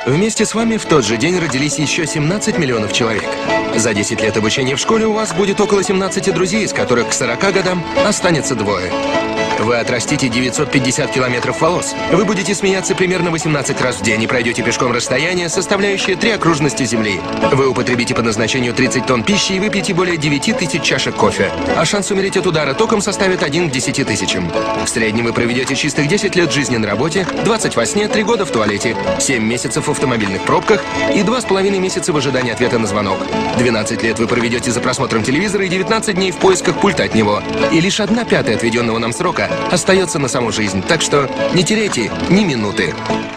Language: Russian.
Вместе с вами в тот же день родились еще 17 миллионов человек. За 10 лет обучения в школе у вас будет около 17 друзей, из которых к 40 годам останется двое. Вы отрастите 950 километров волос. Вы будете смеяться примерно 18 раз в день и пройдете пешком расстояние, составляющее 3 окружности Земли. Вы употребите по назначению 30 тонн пищи и выпьете более 9000 чашек кофе. А шанс умереть от удара током составит 1 к 10 тысячам. В среднем вы проведете чистых 10 лет жизни на работе, 20 во сне, 3 года в туалете, 7 месяцев в автомобильных пробках и 2,5 месяца в ожидании ответа на звонок. 12 лет вы проведете за просмотром телевизора и 19 дней в поисках пульта от него. И лишь 1/5 отведенного нам срока остается на саму жизнь. Так что не теряйте ни минуты.